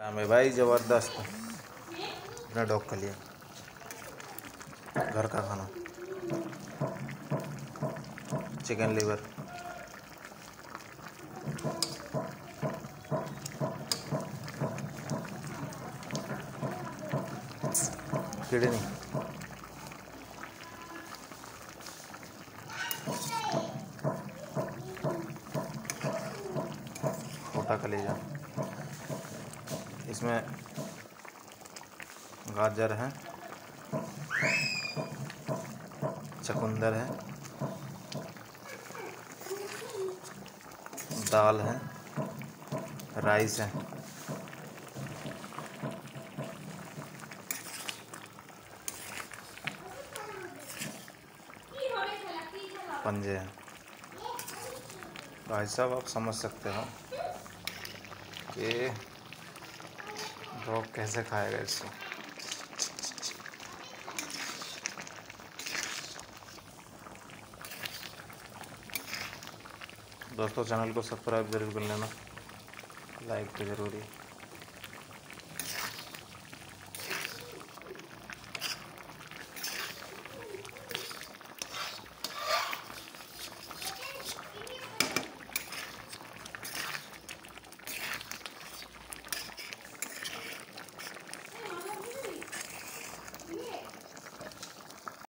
हमें भाई ज़बरदस्त अपने डॉग के लिए घर का खाना, चिकन लीवर, किडनी, छोटा कलेजा। इसमें गाजर है, चुकंदर है, दाल है, राइस है, पंजे हैं। भाई साहब आप समझ सकते हो कि डॉग कैसे खाएगा इसको। दोस्तों चैनल को सब्सक्राइब जरूर कर लेना, लाइक तो ज़रूरी है।